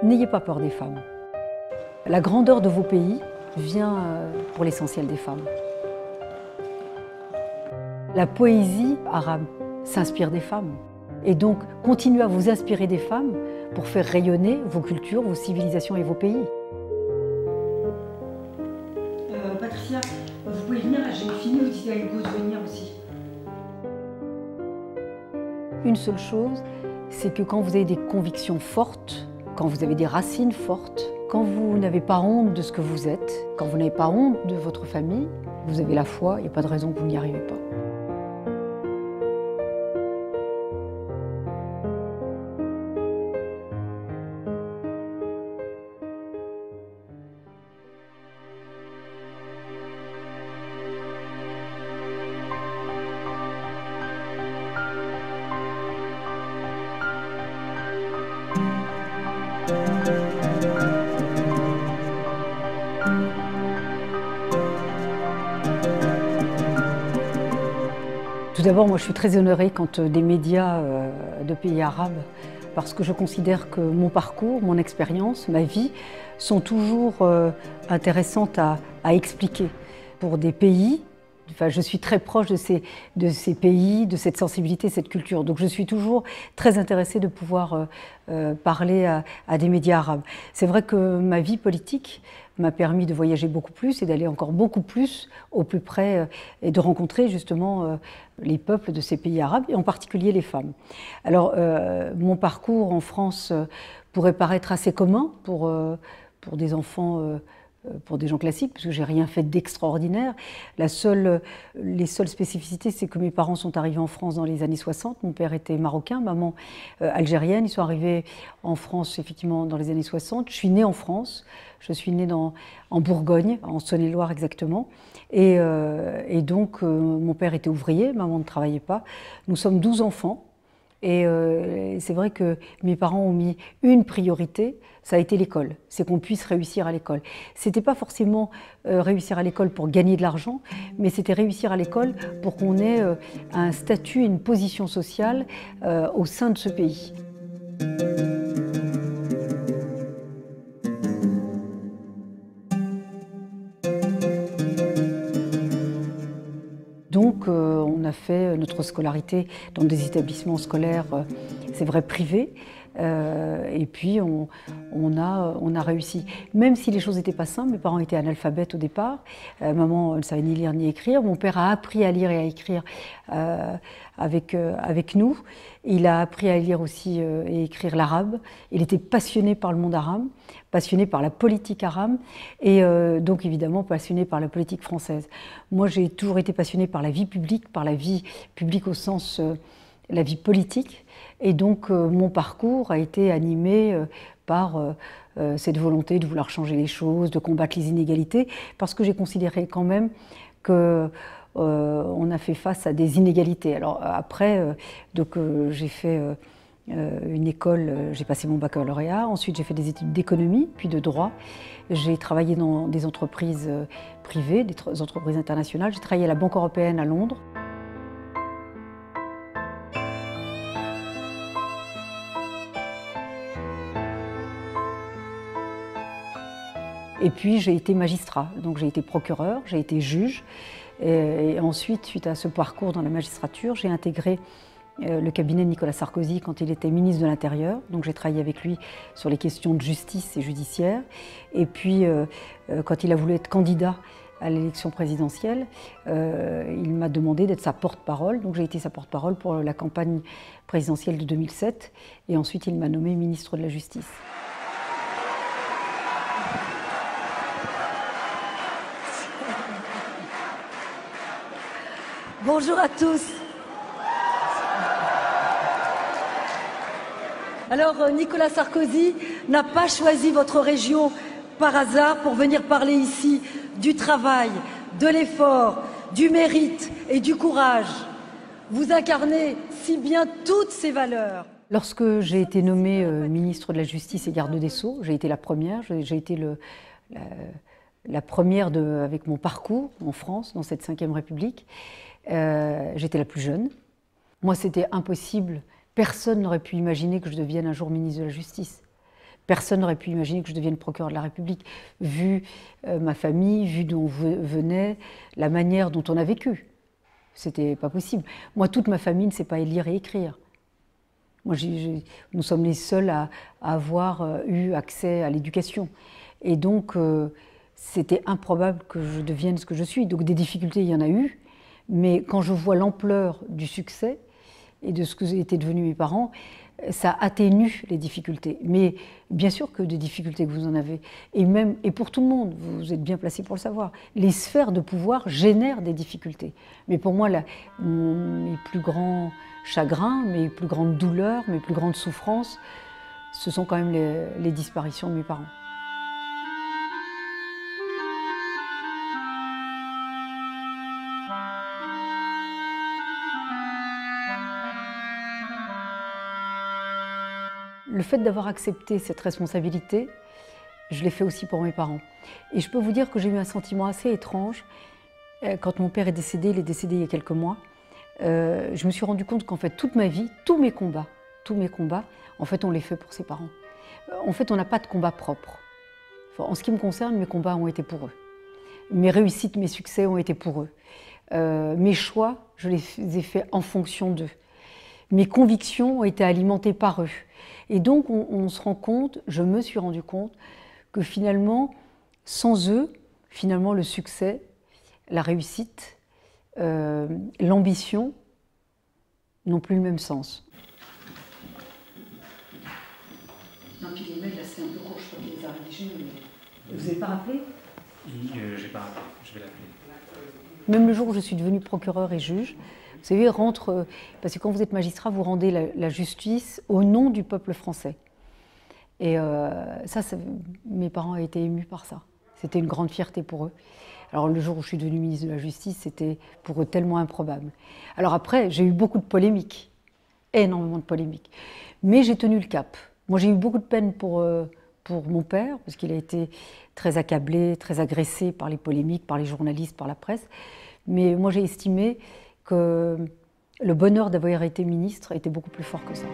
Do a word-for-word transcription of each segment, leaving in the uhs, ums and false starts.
N'ayez pas peur des femmes. La grandeur de vos pays vient pour l'essentiel des femmes. La poésie arabe s'inspire des femmes. Et donc, continuez à vous inspirer des femmes pour faire rayonner vos cultures, vos civilisations et vos pays. Euh, Patricia, vous pouvez venir, là j'ai fini, vous dites à Hugo de venir aussi. Une seule chose, c'est que quand vous avez des convictions fortes, quand vous avez des racines fortes, quand vous n'avez pas honte de ce que vous êtes, quand vous n'avez pas honte de votre famille, vous avez la foi, il n'y a pas de raison que vous n'y arrivez pas. Tout d'abord, moi je suis très honorée quand des médias de pays arabes, parce que je considère que mon parcours, mon expérience, ma vie sont toujours intéressantes à, à expliquer. Pour des pays, enfin, je suis très proche de ces, de ces pays, de cette sensibilité, cette culture. Donc je suis toujours très intéressée de pouvoir euh, parler à, à des médias arabes. C'est vrai que ma vie politique m'a permis de voyager beaucoup plus et d'aller encore beaucoup plus au plus près euh, et de rencontrer justement euh, les peuples de ces pays arabes et en particulier les femmes. Alors euh, mon parcours en France euh, pourrait paraître assez commun pour, euh, pour des enfants euh, pour des gens classiques, parce que j'ai rien fait d'extraordinaire. La seule, les seules spécificités, c'est que mes parents sont arrivés en France dans les années soixante. Mon père était marocain, maman euh, algérienne. Ils sont arrivés en France, effectivement, dans les années soixante. Je suis née en France. Je suis née dans, en Bourgogne, en Saône-et-Loire exactement. Et, euh, et donc, euh, mon père était ouvrier, maman ne travaillait pas. Nous sommes douze enfants. Et euh, c'est vrai que mes parents ont mis une priorité, ça a été l'école, c'est qu'on puisse réussir à l'école. C'était pas forcément euh, réussir à l'école pour gagner de l'argent, mais c'était réussir à l'école pour qu'on ait euh, un statut, une position sociale euh, au sein de ce pays. Donc euh, on a fait notre scolarité dans des établissements scolaires, euh, c'est vrai, privés, euh, et puis on, on, a, on a réussi. Même si les choses n'étaient pas simples, mes parents étaient analphabètes au départ, euh, maman ne savait ni lire ni écrire, mon père a appris à lire et à écrire euh, avec, euh, avec nous. Il a appris à lire aussi euh, et écrire l'arabe. Il était passionné par le monde arabe, passionné par la politique arabe et euh, donc évidemment passionné par la politique française. Moi j'ai toujours été passionnée par la vie publique, par la vie publique au sens euh, la vie politique et donc euh, mon parcours a été animé euh, par euh, euh, cette volonté de vouloir changer les choses, de combattre les inégalités parce que j'ai considéré quand même que Euh, on a fait face à des inégalités. Alors après, euh, donc euh, j'ai fait euh, une école, euh, j'ai passé mon baccalauréat, ensuite j'ai fait des études d'économie, puis de droit. J'ai travaillé dans des entreprises euh, privées, des entreprises internationales. J'ai travaillé à la Banque européenne à Londres. Et puis j'ai été magistrat, donc j'ai été procureur, j'ai été juge. Et ensuite, suite à ce parcours dans la magistrature, j'ai intégré le cabinet de Nicolas Sarkozy quand il était ministre de l'Intérieur. Donc j'ai travaillé avec lui sur les questions de justice et judiciaire. Et puis, quand il a voulu être candidat à l'élection présidentielle, il m'a demandé d'être sa porte-parole. Donc j'ai été sa porte-parole pour la campagne présidentielle de deux mille sept. Et ensuite, il m'a nommé ministre de la Justice. Bonjour à tous. Alors, Nicolas Sarkozy n'a pas choisi votre région par hasard pour venir parler ici du travail, de l'effort, du mérite et du courage. Vous incarnez si bien toutes ces valeurs. Lorsque j'ai été nommée euh, ministre de la Justice et garde des Sceaux, j'ai été la première, j'ai été le, la, la première de, avec mon parcours en France, dans cette cinquième République. Euh, j'étais la plus jeune. Moi, c'était impossible. Personne n'aurait pu imaginer que je devienne un jour ministre de la Justice. Personne n'aurait pu imaginer que je devienne procureur de la République, vu euh, ma famille, vu d'où on venait, la manière dont on a vécu. C'était pas possible. Moi, toute ma famille ne sait pas lire et écrire. Moi, j'ai, j'ai, nous sommes les seuls à, à avoir euh, eu accès à l'éducation. Et donc, euh, c'était improbable que je devienne ce que je suis. Donc, des difficultés, il y en a eu. Mais quand je vois l'ampleur du succès et de ce que étaient devenus mes parents, ça atténue les difficultés. Mais bien sûr que des difficultés que vous en avez. Et même, et pour tout le monde, vous êtes bien placé pour le savoir, les sphères de pouvoir génèrent des difficultés. Mais pour moi, la, mon, mes plus grands chagrins, mes plus grandes douleurs, mes plus grandes souffrances, ce sont quand même les, les disparitions de mes parents. Le fait d'avoir accepté cette responsabilité, je l'ai fait aussi pour mes parents. Et je peux vous dire que j'ai eu un sentiment assez étrange. Quand mon père est décédé, il est décédé il y a quelques mois, euh, je me suis rendu compte qu'en fait, toute ma vie, tous mes combats, tous mes combats, en fait, on les fait pour ses parents. En fait, on n'a pas de combat propre. Enfin, en ce qui me concerne, mes combats ont été pour eux. Mes réussites, mes succès ont été pour eux. Euh, mes choix, je les ai faits en fonction d'eux. Mes convictions ont été alimentées par eux. Et donc, on, on se rend compte, je me suis rendu compte, que finalement, sans eux, finalement, le succès, la réussite, euh, l'ambition n'ont plus le même sens. Non, puis les mails, là, c'est un peu court, je crois qu'il les a rédigés, mais vous n'avez pas rappelé ? euh, J'ai pas rappelé, je vais l'appeler. Même le jour où je suis devenue procureur et juge, vous savez, rentre, parce que quand vous êtes magistrat, vous rendez la, la justice au nom du peuple français. Et euh, ça, ça, mes parents ont été émus par ça. C'était une grande fierté pour eux. Alors le jour où je suis devenue ministre de la Justice, c'était pour eux tellement improbable. Alors après, j'ai eu beaucoup de polémiques, énormément de polémiques. Mais j'ai tenu le cap. Moi, j'ai eu beaucoup de peine pour, euh, pour mon père, parce qu'il a été très accablé, très agressé par les polémiques, par les journalistes, par la presse. Mais moi, j'ai estimé que le bonheur d'avoir été ministre était beaucoup plus fort que ça.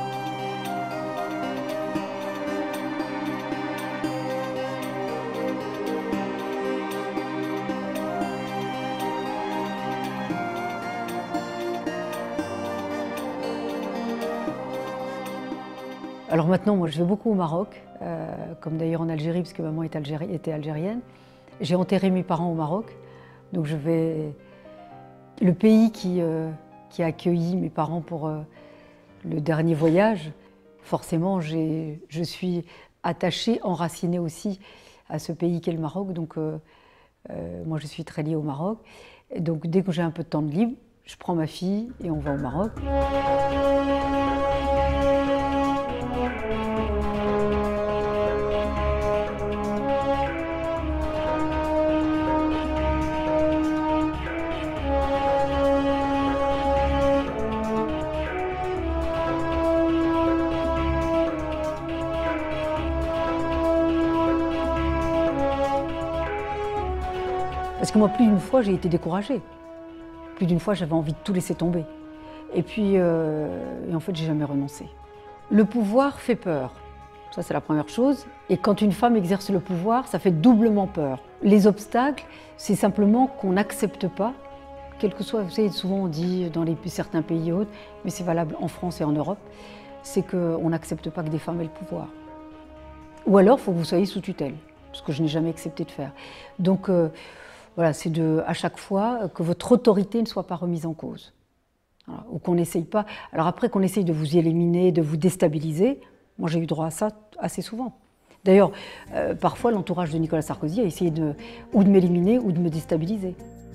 Alors maintenant, moi, je vais beaucoup au Maroc, euh, comme d'ailleurs en Algérie, parce que maman est algéri- était algérienne. J'ai enterré mes parents au Maroc, donc je vais... Le pays qui, euh, qui a accueilli mes parents pour euh, le dernier voyage, forcément, j'ai, je suis attachée, enracinée aussi à ce pays qu'est le Maroc. Donc, euh, euh, moi, je suis très liée au Maroc. Et donc, dès que j'ai un peu de temps de libre, je prends ma fille et on va au Maroc. Parce que moi, plus d'une fois, j'ai été découragée. Plus d'une fois, j'avais envie de tout laisser tomber. Et puis, euh, et en fait, j'ai jamais renoncé. Le pouvoir fait peur. Ça, c'est la première chose. Et quand une femme exerce le pouvoir, ça fait doublement peur. Les obstacles, c'est simplement qu'on n'accepte pas, quel que soit, vous savez, souvent on dit dans les, certains pays autres, mais c'est valable en France et en Europe, c'est qu'on n'accepte pas que des femmes aient le pouvoir. Ou alors, il faut que vous soyez sous tutelle, ce que je n'ai jamais accepté de faire. Donc, euh, voilà, c'est de, à chaque fois que votre autorité ne soit pas remise en cause. Voilà, ou qu'on n'essaye pas. Alors après, qu'on essaye de vous éliminer, de vous déstabiliser, moi j'ai eu droit à ça assez souvent. D'ailleurs, euh, parfois l'entourage de Nicolas Sarkozy a essayé de, ou de m'éliminer ou de me déstabiliser.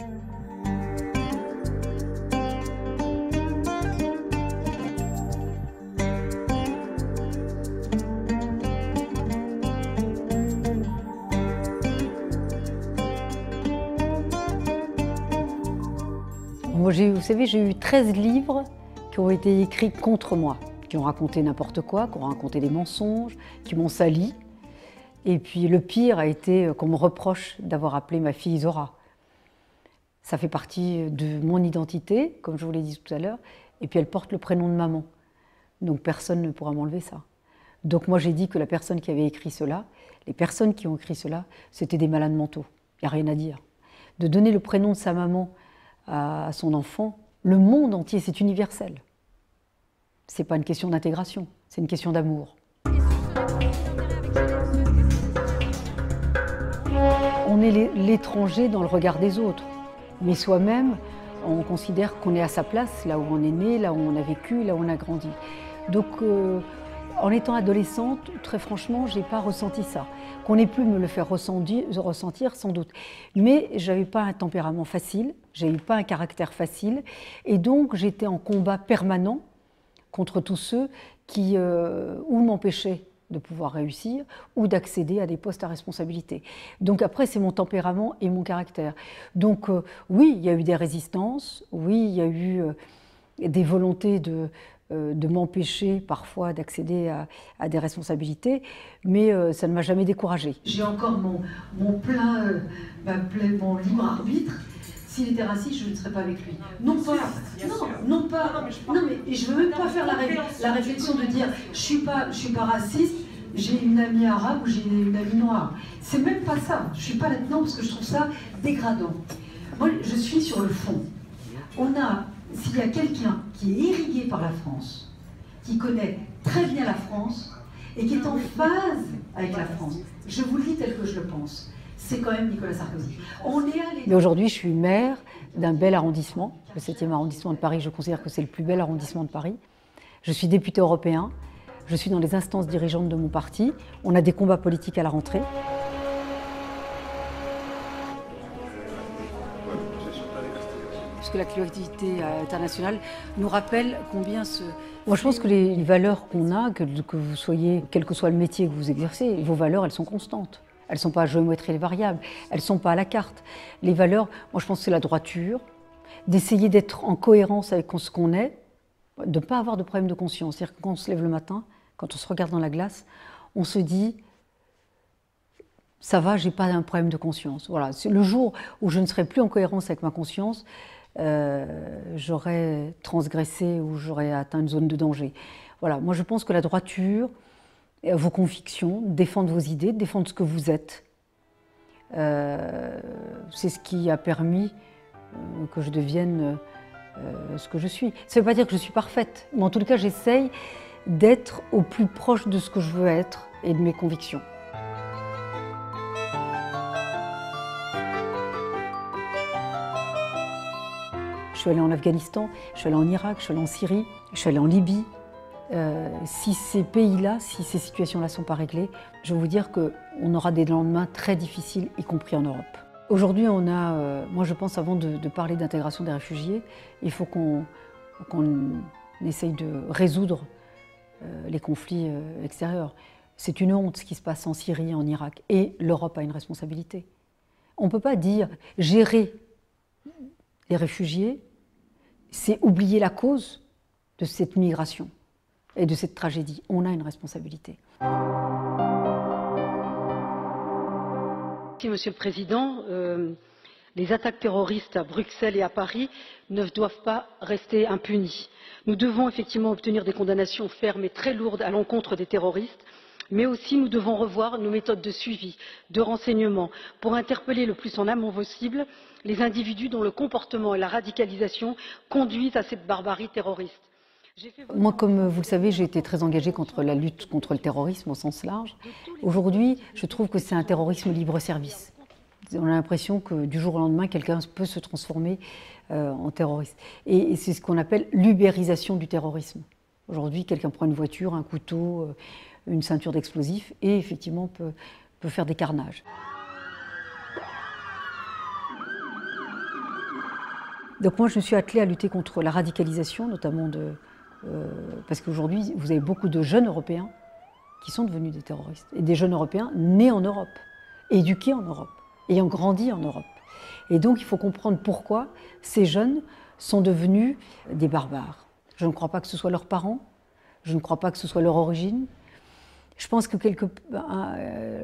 Moi, vous savez, j'ai eu treize livres qui ont été écrits contre moi, qui ont raconté n'importe quoi, qui ont raconté des mensonges, qui m'ont sali. Et puis le pire a été qu'on me reproche d'avoir appelé ma fille Zora. Ça fait partie de mon identité, comme je vous l'ai dit tout à l'heure, et puis elle porte le prénom de maman. Donc personne ne pourra m'enlever ça. Donc moi j'ai dit que la personne qui avait écrit cela, les personnes qui ont écrit cela, c'était des malades mentaux. Il n'y a rien à dire. De donner le prénom de sa maman à son enfant, le monde entier, c'est universel. Ce n'est pas une question d'intégration, c'est une question d'amour. On est l'étranger dans le regard des autres, mais soi-même, on considère qu'on est à sa place, là où on est né, là où on a vécu, là où on a grandi. Donc, euh, en étant adolescente, très franchement, je n'ai pas ressenti ça. Qu'on ait pu me le faire ressentir, ressentir sans doute. Mais je n'avais pas un tempérament facile, je n'avais pas un caractère facile, et donc j'étais en combat permanent contre tous ceux qui euh, ou m'empêchaient de pouvoir réussir ou d'accéder à des postes à responsabilité. Donc après, c'est mon tempérament et mon caractère. Donc euh, oui, il y a eu des résistances, oui, il y a eu euh, des volontés de, euh, de m'empêcher parfois d'accéder à, à des responsabilités, mais euh, ça ne m'a jamais découragée. J'ai encore mon, mon plein, euh, ma plein, mon libre arbitre. S'il était raciste, je ne serais pas avec lui. Non pas, non, non pas, non mais je veux même pas faire la, ré, la réflexion de dire je suis pas, je suis pas raciste, j'ai une amie arabe ou j'ai une amie noire. C'est même pas ça. Je suis pas là-dedans parce que je trouve ça dégradant. Moi, je suis sur le fond. On a, s'il y a quelqu'un qui est irrigué par la France, qui connaît très bien la France et qui est en phase avec la France, je vous le dis tel que je le pense. C'est quand même Nicolas Sarkozy. On est allé... Mais aujourd'hui, je suis maire d'un bel arrondissement, le septième arrondissement de Paris. Je considère que c'est le plus bel arrondissement de Paris. Je suis député européen. Je suis dans les instances dirigeantes de mon parti. On a des combats politiques à la rentrée. Puisque la collectivité internationale nous rappelle combien ce... Moi, je pense que les valeurs qu'on a, que, que vous soyez, quel que soit le métier que vous exercez, vos valeurs, elles sont constantes. Elles ne sont pas à géométrie variable, elles ne sont pas à la carte. Les valeurs, moi je pense que c'est la droiture, d'essayer d'être en cohérence avec ce qu'on est, de ne pas avoir de problème de conscience. C'est-à-dire que quand on se lève le matin, quand on se regarde dans la glace, on se dit « ça va, je n'ai pas un problème de conscience ». Voilà. Le jour où je ne serai plus en cohérence avec ma conscience, euh, j'aurai transgressé ou j'aurai atteint une zone de danger. Voilà. Moi je pense que la droiture, vos convictions, défendre vos idées, défendre ce que vous êtes. Euh, c'est ce qui a permis euh, que je devienne euh, ce que je suis. Ça ne veut pas dire que je suis parfaite, mais en tout cas, j'essaye d'être au plus proche de ce que je veux être et de mes convictions. Je suis allée en Afghanistan, je suis allée en Irak, je suis allée en Syrie, je suis allée en Libye. Euh, si ces pays-là, si ces situations-là ne sont pas réglées, je vais vous dire qu'on aura des lendemains très difficiles, y compris en Europe. Aujourd'hui, on a, euh, moi je pense, avant de, de parler d'intégration des réfugiés, il faut qu'on qu'on essaye de résoudre euh, les conflits euh, extérieurs. C'est une honte ce qui se passe en Syrie, en Irak, et l'Europe a une responsabilité. On ne peut pas dire gérer les réfugiés, c'est oublier la cause de cette migration et de cette tragédie. On a une responsabilité. Merci, Monsieur le Président. Euh, les attaques terroristes à Bruxelles et à Paris ne doivent pas rester impunies. Nous devons effectivement obtenir des condamnations fermes et très lourdes à l'encontre des terroristes, mais aussi nous devons revoir nos méthodes de suivi, de renseignement, pour interpeller le plus en amont possible les individus dont le comportement et la radicalisation conduisent à cette barbarie terroriste. Moi, comme vous le savez, j'ai été très engagée contre la lutte contre le terrorisme au sens large. Aujourd'hui, je trouve que c'est un terrorisme libre-service. On a l'impression que du jour au lendemain, quelqu'un peut se transformer euh, en terroriste. Et, et c'est ce qu'on appelle l'ubérisation du terrorisme. Aujourd'hui, quelqu'un prend une voiture, un couteau, euh, une ceinture d'explosifs et effectivement peut, peut faire des carnages. Donc moi, je me suis attelée à lutter contre la radicalisation, notamment de... Euh, parce qu'aujourd'hui, vous avez beaucoup de jeunes Européens qui sont devenus des terroristes. Et des jeunes Européens nés en Europe, éduqués en Europe, ayant grandi en Europe. Et donc, il faut comprendre pourquoi ces jeunes sont devenus des barbares. Je ne crois pas que ce soit leurs parents, je ne crois pas que ce soit leur origine. Je pense que quelque... Euh,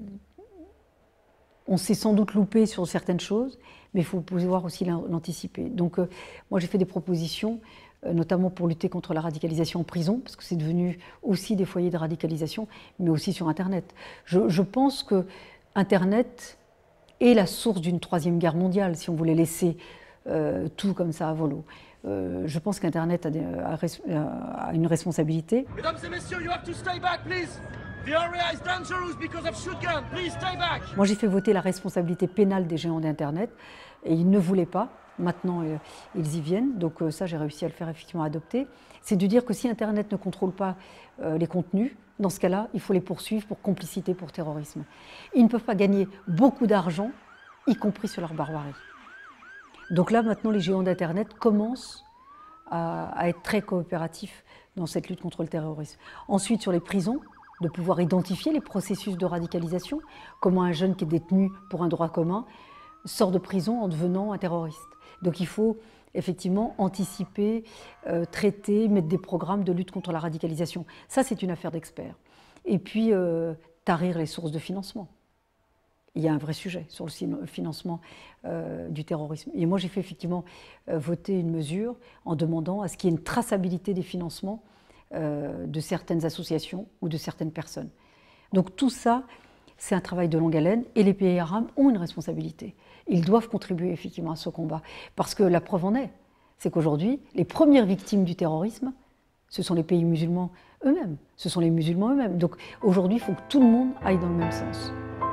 on s'est sans doute loupé sur certaines choses, mais il faut pouvoir aussi l'anticiper. Donc, euh, moi, j'ai fait des propositions notamment pour lutter contre la radicalisation en prison, parce que c'est devenu aussi des foyers de radicalisation, mais aussi sur Internet. Je, je pense que Internet est la source d'une troisième guerre mondiale, si on voulait laisser euh, tout comme ça à volo. Euh, je pense qu'Internet a, a, a une responsabilité. Mesdames et messieurs, you have to stay back, please. The area is dangerous because of shotgun. Please stay back. Moi, j'ai fait voter la responsabilité pénale des géants d'Internet, et ils ne voulaient pas. Maintenant, euh, ils y viennent, donc euh, ça, j'ai réussi à le faire effectivement adopter. C'est de dire que si Internet ne contrôle pas euh, les contenus, dans ce cas-là, il faut les poursuivre pour complicité, pour terrorisme. Ils ne peuvent pas gagner beaucoup d'argent, y compris sur leur barbarie. Donc là, maintenant, les géants d'Internet commencent à, à être très coopératifs dans cette lutte contre le terrorisme. Ensuite, sur les prisons, de pouvoir identifier les processus de radicalisation, comment un jeune qui est détenu pour un droit commun sort de prison en devenant un terroriste. Donc il faut effectivement anticiper, euh, traiter, mettre des programmes de lutte contre la radicalisation. Ça, c'est une affaire d'experts. Et puis, euh, tarir les sources de financement. Il y a un vrai sujet sur le financement euh, du terrorisme. Et moi, j'ai fait effectivement euh, voter une mesure en demandant à ce qu'il y ait une traçabilité des financements euh, de certaines associations ou de certaines personnes. Donc tout ça, c'est un travail de longue haleine et les pays arabes ont une responsabilité. Ils doivent contribuer effectivement à ce combat. Parce que la preuve en est, c'est qu'aujourd'hui, les premières victimes du terrorisme, ce sont les pays musulmans eux-mêmes. Ce sont les musulmans eux-mêmes. Donc aujourd'hui, il faut que tout le monde aille dans le même sens.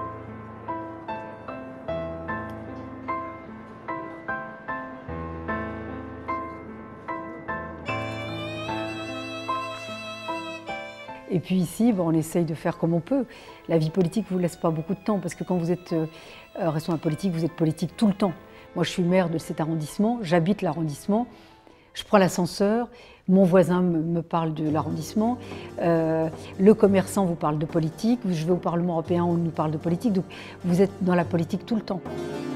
Et puis ici, bon, on essaye de faire comme on peut. La vie politique ne vous laisse pas beaucoup de temps, parce que quand vous êtes euh, responsable politique, vous êtes politique tout le temps. Moi, je suis maire de cet arrondissement, j'habite l'arrondissement, je prends l'ascenseur, mon voisin me, me parle de l'arrondissement, euh, le commerçant vous parle de politique, je vais au Parlement européen, on nous parle de politique, donc vous êtes dans la politique tout le temps.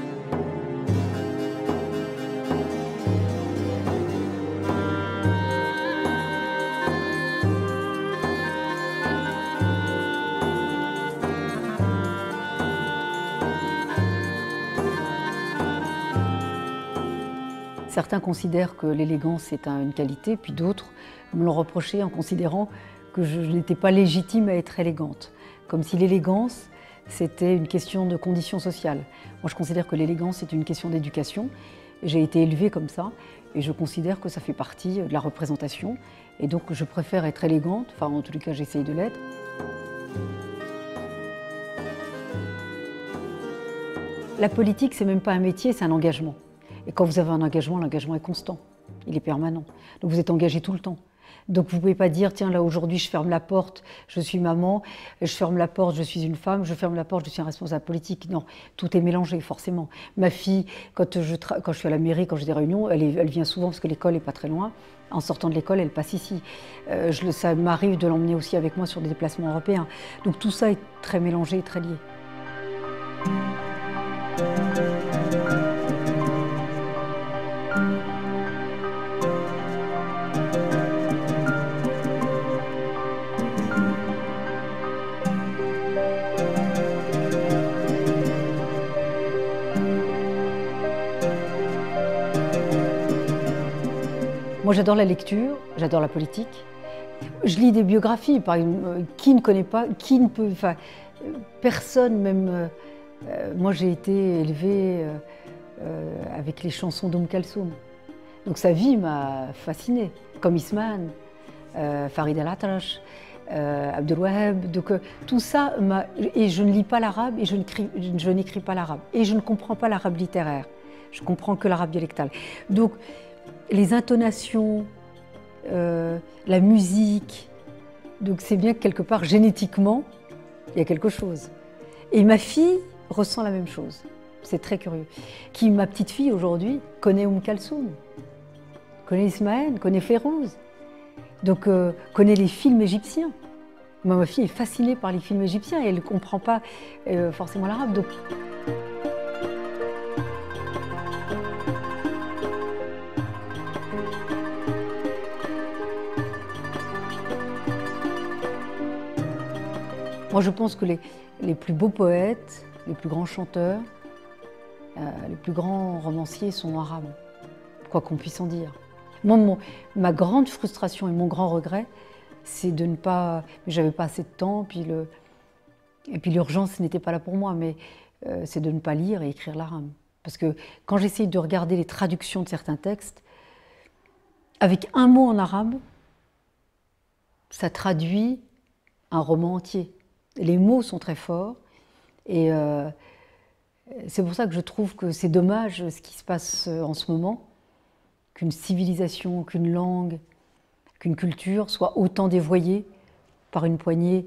Certains considèrent que l'élégance est une qualité, puis d'autres me l'ont reproché en considérant que je n'étais pas légitime à être élégante. Comme si l'élégance, c'était une question de condition sociale. Moi, je considère que l'élégance est une question d'éducation. J'ai été élevée comme ça, et je considère que ça fait partie de la représentation. Et donc, je préfère être élégante, enfin, en tous les cas, j'essaye de l'être. La politique, c'est même pas un métier, c'est un engagement. Et quand vous avez un engagement, l'engagement est constant, il est permanent. Donc vous êtes engagé tout le temps. Donc vous ne pouvez pas dire, tiens, là aujourd'hui je ferme la porte, je suis maman, je ferme la porte, je suis une femme, je ferme la porte, je suis un responsable politique. Non, tout est mélangé, forcément. Ma fille, quand je, quand je suis à la mairie, quand j'ai des réunions, elle, est, elle vient souvent parce que l'école n'est pas très loin. En sortant de l'école, elle passe ici. Euh, je, ça m'arrive de l'emmener aussi avec moi sur des déplacements européens. Donc tout ça est très mélangé et très lié. Moi, j'adore la lecture, j'adore la politique. Je lis des biographies, par exemple, qui ne connaît pas, qui ne peut, enfin, personne même. Euh, moi, j'ai été élevée euh, euh, avec les chansons d'Oum Kalsoum. Donc sa vie m'a fascinée, comme Isman, euh, Farid El-Atrache, euh, Abdel Wahab. Donc euh, tout ça m'a. Et je ne lis pas l'arabe et je n'écris pas l'arabe. Et je ne comprends pas l'arabe littéraire. Je comprends que l'arabe dialectal. Donc, les intonations, euh, la musique, donc c'est bien que quelque part, génétiquement, il y a quelque chose. Et ma fille ressent la même chose, c'est très curieux. Qui, ma petite fille aujourd'hui, connaît Oum Kalsoum, connaît Ismaël, connaît Férouz, donc euh, connaît les films égyptiens. Moi, ma fille est fascinée par les films égyptiens et elle ne comprend pas euh, forcément l'arabe. Donc... Moi, je pense que les, les plus beaux poètes, les plus grands chanteurs, euh, les plus grands romanciers sont arabes, quoi qu'on puisse en dire. Moi, mon, ma grande frustration et mon grand regret, c'est de ne pas... J'avais pas assez de temps, puis le, et puis l'urgence n'était pas là pour moi, mais euh, c'est de ne pas lire et écrire l'arabe. Parce que quand j'essaye de regarder les traductions de certains textes, avec un mot en arabe, ça traduit un roman entier. Les mots sont très forts, et euh, c'est pour ça que je trouve que c'est dommage ce qui se passe en ce moment, qu'une civilisation, qu'une langue, qu'une culture soit autant dévoyée par une poignée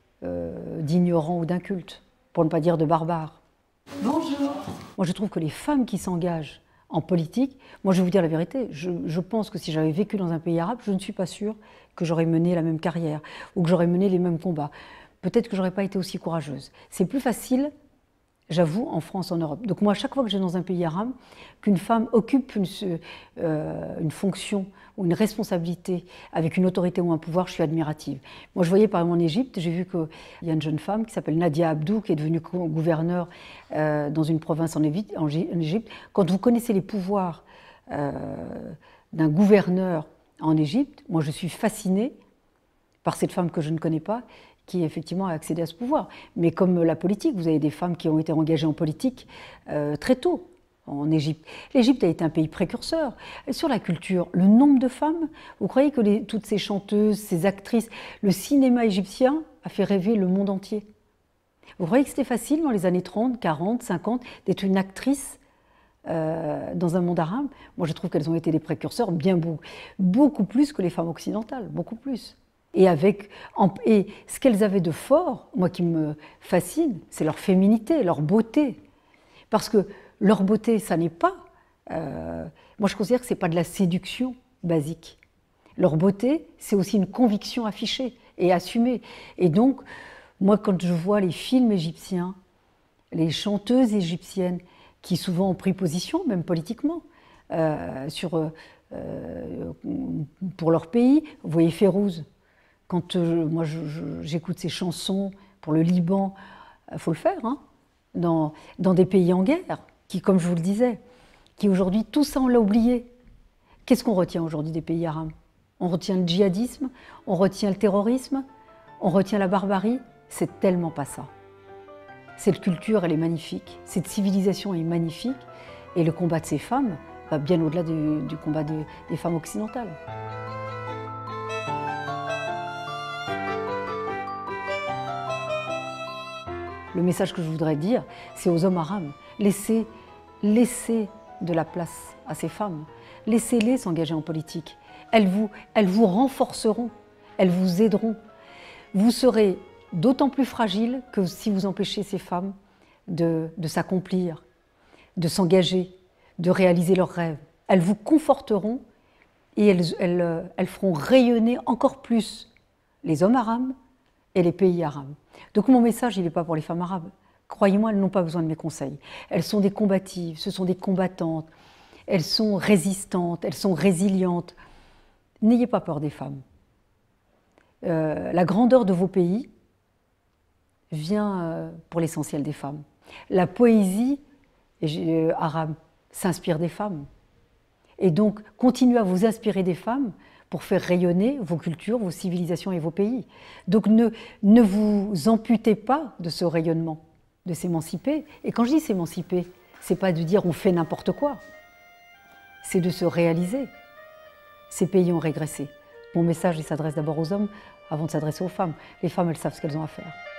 euh, d'ignorants ou d'incultes, pour ne pas dire de barbares. Bonjour. Moi, je trouve que les femmes qui s'engagent en politique, moi, je vais vous dire la vérité, je, je pense que si j'avais vécu dans un pays arabe, je ne suis pas sûre que j'aurais mené la même carrière ou que j'aurais mené les mêmes combats. Peut-être que j'aurais pas été aussi courageuse. C'est plus facile, j'avoue, en France, en Europe. Donc moi, à chaque fois que je vais dans un pays arabe, qu'une femme occupe une, euh, une fonction ou une responsabilité avec une autorité ou un pouvoir, je suis admirative. Moi, je voyais par exemple en Égypte, j'ai vu qu'il y a une jeune femme qui s'appelle Nadia Abdou, qui est devenue gouverneure euh, dans une province en Égypte. Quand vous connaissez les pouvoirs euh, d'un gouverneur en Égypte, moi, je suis fascinée par cette femme que je ne connais pas, qui effectivement a accédé à ce pouvoir. Mais comme la politique, vous avez des femmes qui ont été engagées en politique euh, très tôt en Égypte. L'Égypte a été un pays précurseur. Et sur la culture, le nombre de femmes, vous croyez que les, toutes ces chanteuses, ces actrices, le cinéma égyptien a fait rêver le monde entier? Vous croyez que c'était facile dans les années trente, quarante, cinquante d'être une actrice euh, dans un monde arabe? Moi je trouve qu'elles ont été des précurseurs bien beaucoup, beaucoup plus que les femmes occidentales, beaucoup plus. Et, avec, et ce qu'elles avaient de fort, moi qui me fascine, c'est leur féminité, leur beauté. Parce que leur beauté, ça n'est pas... Euh, moi, je considère que ce n'est pas de la séduction basique. Leur beauté, c'est aussi une conviction affichée et assumée. Et donc, moi, quand je vois les films égyptiens, les chanteuses égyptiennes, qui souvent ont pris position, même politiquement, euh, sur, euh, pour leur pays, vous voyez Férouz. Quand euh, moi j'écoute ces chansons pour le Liban, il faut le faire, hein, dans, dans des pays en guerre, qui, comme je vous le disais, qui aujourd'hui, tout ça on l'a oublié. Qu'est-ce qu'on retient aujourd'hui des pays arabes? On retient le djihadisme, on retient le terrorisme, on retient la barbarie. C'est tellement pas ça. Cette culture, elle est magnifique, cette civilisation est magnifique, et le combat de ces femmes va bien au-delà du, du combat de, des femmes occidentales. Le message que je voudrais dire, c'est aux hommes arabes, laissez, laissez de la place à ces femmes, laissez-les s'engager en politique. Elles vous, elles vous renforceront, elles vous aideront. Vous serez d'autant plus fragile que si vous empêchez ces femmes de, de s'accomplir, de s'engager, de réaliser leurs rêves. Elles vous conforteront et elles, elles, elles feront rayonner encore plus les hommes arabes et les pays arabes. Donc mon message, il n'est pas pour les femmes arabes. Croyez-moi, elles n'ont pas besoin de mes conseils. Elles sont des combatives, ce sont des combattantes, elles sont résistantes, elles sont résilientes. N'ayez pas peur des femmes. Euh, la grandeur de vos pays vient euh, pour l'essentiel des femmes. La poésie euh, arabe s'inspire des femmes. Et donc, continuez à vous inspirer des femmes pour faire rayonner vos cultures, vos civilisations et vos pays. Donc ne, ne vous amputez pas de ce rayonnement, de s'émanciper. Et quand je dis s'émanciper, c'est pas de dire on fait n'importe quoi, c'est de se réaliser. Ces pays ont régressé. Mon message, il s'adresse d'abord aux hommes avant de s'adresser aux femmes. Les femmes, elles savent ce qu'elles ont à faire.